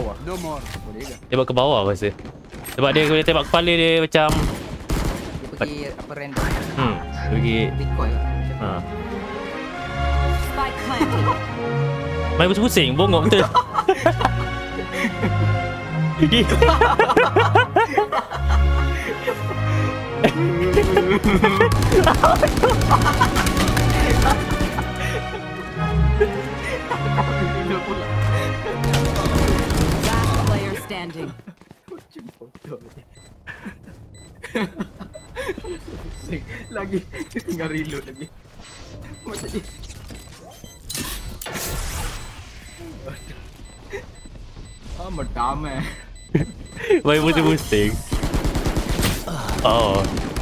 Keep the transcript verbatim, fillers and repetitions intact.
bawah. No more. Boleh ke? Tembak ke bawah rasa. Sebab dia boleh tembak kepala dia macam Dia pergi apa random. Hmm, dia pergi Recoil lah. ha. Spike planted. Main pusing-pusing, bongok betul. Last player standing. Lagi tinggal reload lagi. Macam ni. Ah, madam eh. Main pusing-pusing. Oh.